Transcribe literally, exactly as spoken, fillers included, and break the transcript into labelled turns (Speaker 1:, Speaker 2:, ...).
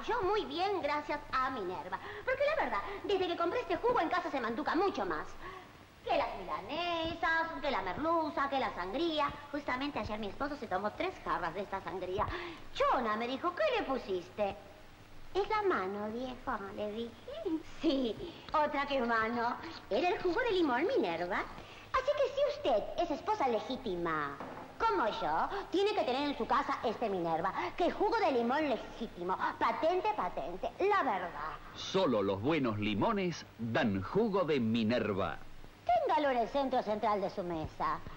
Speaker 1: yo muy bien gracias a Minerva. Porque la verdad, desde que compré este jugo en casa se mantuca mucho más. Que las milanesas, que la merluza, que la sangría. Justamente ayer mi esposo se tomó tres jarras de esta sangría. Chona me dijo, ¿qué le pusiste? Es la mano, viejo, le dije. Sí, otra que mano. Era el jugo de limón Minerva. Así que si usted es esposa legítima, como yo, tiene que tener en su casa este Minerva, que es jugo de limón legítimo. Patente, patente, la verdad.
Speaker 2: Solo los buenos limones dan jugo de Minerva.
Speaker 1: Téngalo en el centro central de su mesa.